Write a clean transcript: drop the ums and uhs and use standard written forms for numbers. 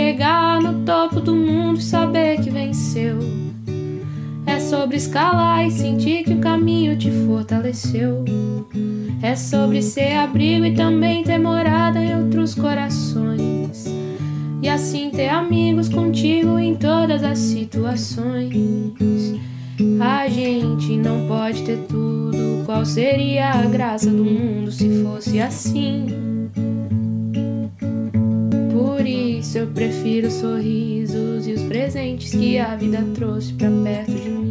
chegar no topo do mundo e saber que venceu. É sobre escalar e sentir que o caminho te fortaleceu. É sobre ser abrigo e também ter morada em outros corações. E assim ter amigos contigo em todas as situações. A gente não pode ter tudo. Qual seria a graça do mundo se fosse assim? Por isso eu prefiro os sorrisos e os presentes que a vida trouxe pra perto de mim.